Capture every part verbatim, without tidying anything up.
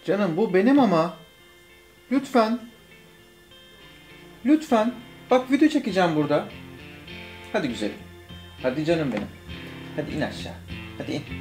Canım bu benim ama. Lütfen. Lütfen. Bak video çekeceğim burada. Hadi güzelim. Hadi canım benim. Hadi in aşağı. Hadi in.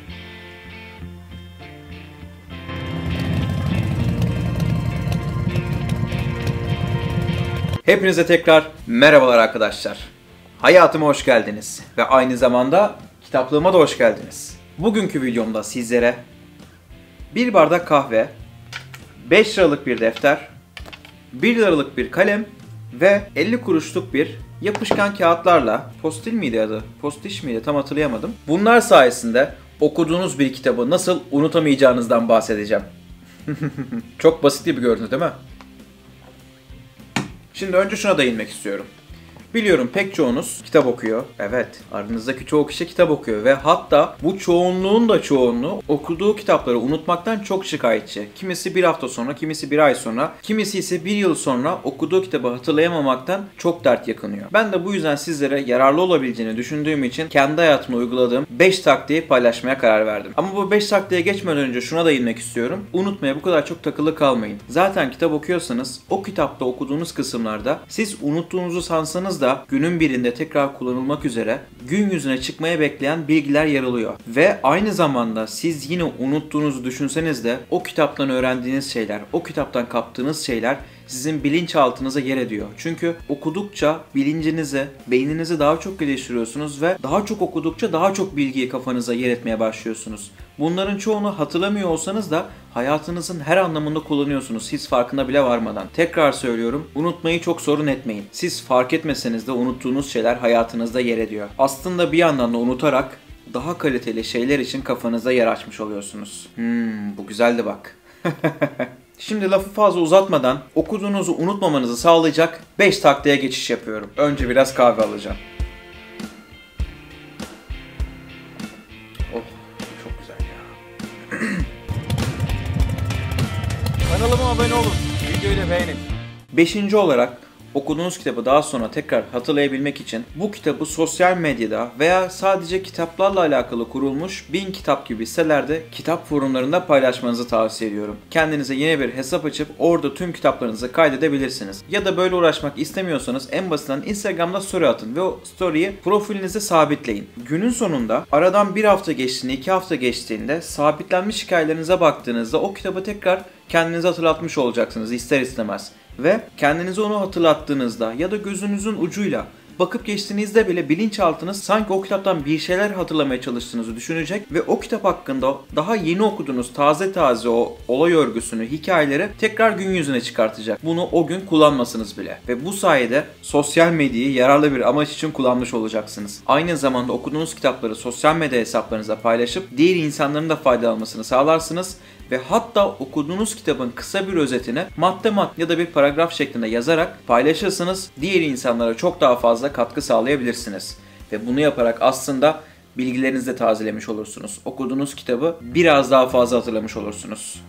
Hepinize tekrar merhabalar arkadaşlar. Hayatıma hoş geldiniz. Ve aynı zamanda kitaplığıma da hoş geldiniz. Bugünkü videomda sizlere bir bardak kahve, beş liralık bir defter, bir liralık bir kalem ve elli kuruşluk bir yapışkan kağıtlarla, postil miydi adı, postiş miydi tam hatırlayamadım. Bunlar sayesinde okuduğunuz bir kitabı nasıl unutamayacağınızdan bahsedeceğim. Çok basit gibi görünüyor değil mi? Şimdi önce şuna değinmek istiyorum. Biliyorum pek çoğunuz kitap okuyor. Evet, aranızdaki çoğu kişi kitap okuyor ve hatta bu çoğunluğun da çoğunluğu okuduğu kitapları unutmaktan çok şikayetçi. Kimisi bir hafta sonra, kimisi bir ay sonra, kimisi ise bir yıl sonra okuduğu kitabı hatırlayamamaktan çok dert yakınıyor. Ben de bu yüzden sizlere yararlı olabileceğini düşündüğüm için kendi hayatımda uyguladığım beş taktiği paylaşmaya karar verdim. Ama bu beş taktiğe geçmeden önce şuna değinmek istiyorum. Unutmaya bu kadar çok takılı kalmayın. Zaten kitap okuyorsanız o kitapta okuduğunuz kısımlarda siz unuttuğunuzu sansanız da günün birinde tekrar kullanılmak üzere gün yüzüne çıkmaya bekleyen bilgiler yer alıyor. Ve aynı zamanda siz yine unuttuğunuzu düşünseniz de o kitaptan öğrendiğiniz şeyler, o kitaptan kaptığınız şeyler sizin bilinçaltınıza yer ediyor. Çünkü okudukça bilincinizi, beyninizi daha çok geliştiriyorsunuz ve daha çok okudukça daha çok bilgiyi kafanıza yer etmeye başlıyorsunuz. Bunların çoğunu hatırlamıyor olsanız da hayatınızın her anlamında kullanıyorsunuz hiç farkına bile varmadan. Tekrar söylüyorum, unutmayı çok sorun etmeyin. Siz fark etmeseniz de unuttuğunuz şeyler hayatınızda yer ediyor. Aslında bir yandan da unutarak daha kaliteli şeyler için kafanıza yer açmış oluyorsunuz. Hmm, bu güzeldi bak. Şimdi lafı fazla uzatmadan okuduğunuzu unutmamanızı sağlayacak beş taktiğe geçiş yapıyorum. Önce biraz kahve alacağım. Oh, çok güzel ya. Kanalıma abone olun, videoyu da beğenin. Beşinci olarak okuduğunuz kitabı daha sonra tekrar hatırlayabilmek için bu kitabı sosyal medyada veya sadece kitaplarla alakalı kurulmuş Bin Kitap gibi sitelerde kitap forumlarında paylaşmanızı tavsiye ediyorum. Kendinize yeni bir hesap açıp orada tüm kitaplarınızı kaydedebilirsiniz. Ya da böyle uğraşmak istemiyorsanız en basitinden Instagram'da story atın ve o story'i profilinize sabitleyin. Günün sonunda aradan bir hafta geçtiğinde, iki hafta geçtiğinde sabitlenmiş hikayelerinize baktığınızda o kitabı tekrar kendinize hatırlatmış olacaksınız ister istemez. Ve kendinize onu hatırlattığınızda ya da gözünüzün ucuyla bakıp geçtiğinizde bile bilinçaltınız sanki o kitaptan bir şeyler hatırlamaya çalıştığınızı düşünecek ve o kitap hakkında daha yeni okuduğunuz taze taze o olay örgüsünü, hikayeleri tekrar gün yüzüne çıkartacak. Bunu o gün kullanmasınız bile. Ve bu sayede sosyal medyayı yararlı bir amaç için kullanmış olacaksınız. Aynı zamanda okuduğunuz kitapları sosyal medya hesaplarınıza paylaşıp diğer insanların da faydalanmasını sağlarsınız. Ve hatta okuduğunuz kitabın kısa bir özetini madde madde ya da bir paragraf şeklinde yazarak paylaşırsanız diğer insanlara çok daha fazla katkı sağlayabilirsiniz. Ve bunu yaparak aslında bilgilerinizi de tazelemiş olursunuz. Okuduğunuz kitabı biraz daha fazla hatırlamış olursunuz.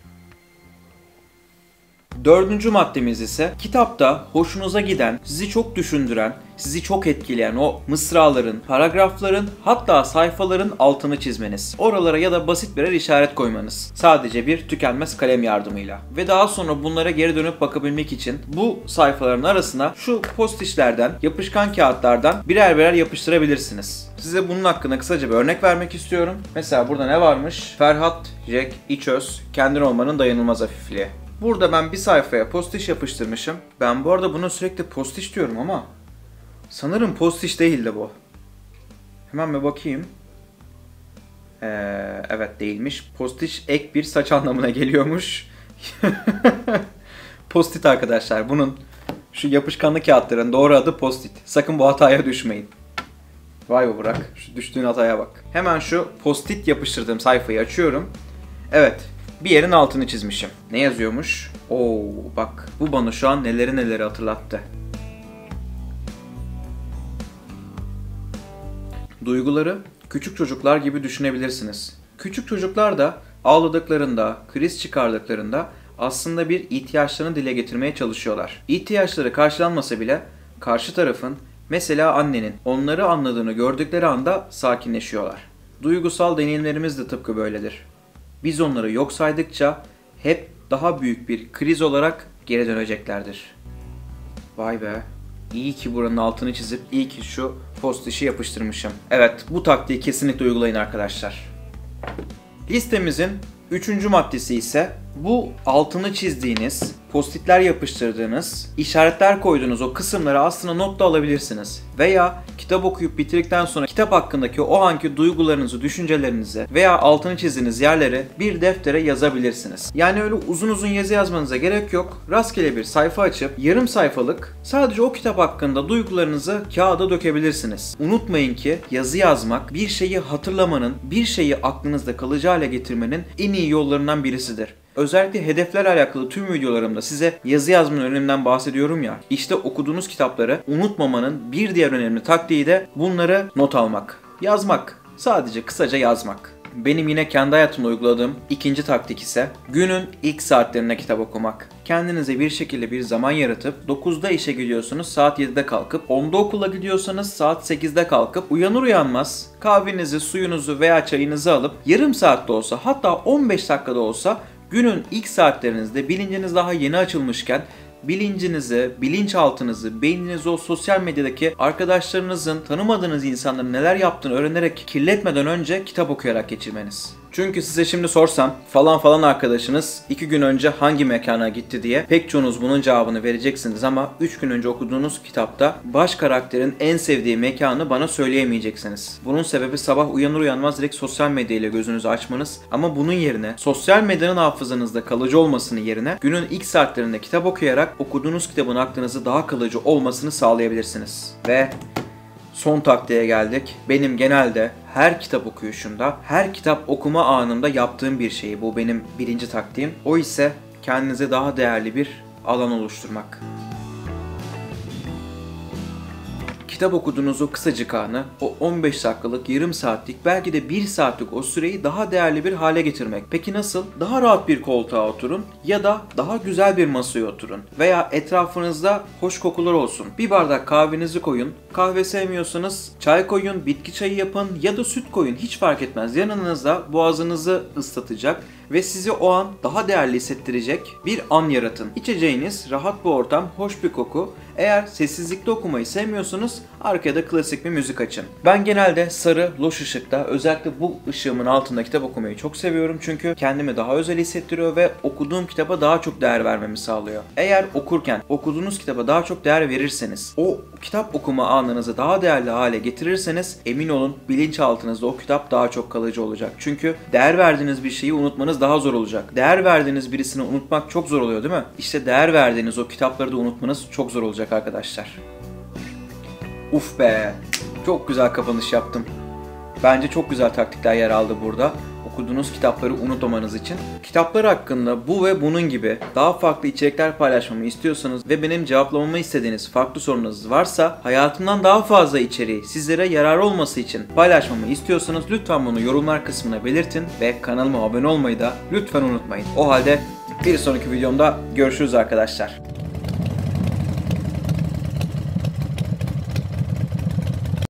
Dördüncü maddemiz ise kitapta hoşunuza giden, sizi çok düşündüren, sizi çok etkileyen o mısraların, paragrafların hatta sayfaların altını çizmeniz. Oralara ya da basit birer işaret koymanız. Sadece bir tükenmez kalem yardımıyla. Ve daha sonra bunlara geri dönüp bakabilmek için bu sayfaların arasına şu postişlerden, yapışkan kağıtlardan birer birer yapıştırabilirsiniz. Size bunun hakkında kısaca bir örnek vermek istiyorum. Mesela burada ne varmış? Ferhat Jack İçöz, Kendin Olmanın Dayanılmaz Hafifliği. Burada ben bir sayfaya postiş yapıştırmışım. Ben bu arada buna sürekli postiş diyorum ama sanırım postiş değildi bu. Hemen bir bakayım. Ee, evet değilmiş. Postiş ek bir saç anlamına geliyormuş. Postit arkadaşlar. Bunun şu yapışkanlı kağıtların doğru adı postit. Sakın bu hataya düşmeyin. Vay be Burak. Şu düştüğün hataya bak. Hemen şu postit yapıştırdığım sayfayı açıyorum. Evet. Bir yerin altını çizmişim. Ne yazıyormuş? Oo bak bu bana şu an neleri neleri hatırlattı. Duyguları küçük çocuklar gibi düşünebilirsiniz. Küçük çocuklar da ağladıklarında, kriz çıkardıklarında aslında bir ihtiyaçlarını dile getirmeye çalışıyorlar. İhtiyaçları karşılanmasa bile karşı tarafın, mesela annenin onları anladığını gördükleri anda sakinleşiyorlar. Duygusal deneyimlerimiz de tıpkı böyledir. Biz onları yok saydıkça hep daha büyük bir kriz olarak geri döneceklerdir. Vay be. İyi ki buranın altını çizip iyi ki şu post-it'i yapıştırmışım. Evet, bu taktiği kesinlikle uygulayın arkadaşlar. Listemizin üçüncü maddesi ise bu altını çizdiğiniz, post-itler yapıştırdığınız, işaretler koyduğunuz o kısımları aslında not da alabilirsiniz. Veya kitap okuyup bitirdikten sonra kitap hakkındaki o anki duygularınızı, düşüncelerinizi veya altını çizdiğiniz yerleri bir deftere yazabilirsiniz. Yani öyle uzun uzun yazı yazmanıza gerek yok. Rastgele bir sayfa açıp yarım sayfalık sadece o kitap hakkında duygularınızı kağıda dökebilirsiniz. Unutmayın ki yazı yazmak bir şeyi hatırlamanın, bir şeyi aklınızda kalıcı hale getirmenin en iyi yollarından birisidir. Özellikle hedeflerle alakalı tüm videolarımda size yazı yazmanın öneminden bahsediyorum ya. İşte okuduğunuz kitapları unutmamanın bir diğer önemli taktiği de bunları not almak. Yazmak. Sadece kısaca yazmak. Benim yine kendi hayatımda uyguladığım ikinci taktik ise günün ilk saatlerinde kitap okumak. Kendinize bir şekilde bir zaman yaratıp dokuzda işe gidiyorsunuz, saat yedide kalkıp onda okula gidiyorsanız saat sekizde kalkıp uyanır uyanmaz kahvenizi, suyunuzu veya çayınızı alıp yarım saatte olsa hatta on beş dakikada olsa günün ilk saatlerinizde bilinciniz daha yeni açılmışken bilincinizi, bilinçaltınızı, beyninizi o sosyal medyadaki arkadaşlarınızın, tanımadığınız insanların neler yaptığını öğrenerek kirletmeden önce kitap okuyarak geçirmeniz. Çünkü size şimdi sorsam falan falan arkadaşınız iki gün önce hangi mekana gitti diye pek çoğunuz bunun cevabını vereceksiniz ama üç gün önce okuduğunuz kitapta baş karakterin en sevdiği mekanı bana söyleyemeyeceksiniz. Bunun sebebi sabah uyanır uyanmaz direkt sosyal medya ile gözünüzü açmanız ama bunun yerine sosyal medyanın hafızanızda kalıcı olmasının yerine günün ilk saatlerinde kitap okuyarak okuduğunuz kitabın aklınızda daha kalıcı olmasını sağlayabilirsiniz. Ve son taktiğe geldik. Benim genelde her kitap okuyuşumda, her kitap okuma anında yaptığım bir şey. Bu benim birinci taktiğim. O ise kendinize daha değerli bir alan oluşturmak. Kitap okuduğunuz o kısacık anı, o on beş dakikalık, yarım saatlik, belki de bir saatlik o süreyi daha değerli bir hale getirmek. Peki nasıl? Daha rahat bir koltuğa oturun ya da daha güzel bir masaya oturun. Veya etrafınızda hoş kokular olsun. Bir bardak kahvenizi koyun. Kahve sevmiyorsanız çay koyun, bitki çayı yapın ya da süt koyun. Hiç fark etmez. Yanınızda boğazınızı ıslatacak ve sizi o an daha değerli hissettirecek bir an yaratın. İçeceğiniz rahat bir ortam, hoş bir koku. Eğer sessizlikte okumayı sevmiyorsanız arkaya da klasik bir müzik açın. Ben genelde sarı, loş ışıkta, özellikle bu ışığımın altında kitap okumayı çok seviyorum. Çünkü kendimi daha özel hissettiriyor ve okuduğum kitaba daha çok değer vermemi sağlıyor. Eğer okurken okuduğunuz kitaba daha çok değer verirseniz, o kitap okuma anınızı daha değerli hale getirirseniz emin olun bilinçaltınızda o kitap daha çok kalıcı olacak. Çünkü değer verdiğiniz bir şeyi unutmanız daha zor olacak. Değer verdiğiniz birisini unutmak çok zor oluyor değil mi? İşte değer verdiğiniz o kitapları da unutmanız çok zor olacak arkadaşlar. Uf be! Çok güzel kapanış yaptım. Bence çok güzel taktikler yer aldı burada. Okuduğunuz kitapları unutmamanız için. Kitaplar hakkında bu ve bunun gibi daha farklı içerikler paylaşmamı istiyorsanız ve benim cevaplamamı istediğiniz farklı sorunuz varsa, hayatımdan daha fazla içeriği sizlere yarar olması için paylaşmamı istiyorsanız lütfen bunu yorumlar kısmına belirtin ve kanalıma abone olmayı da lütfen unutmayın. O halde bir sonraki videomda görüşürüz arkadaşlar.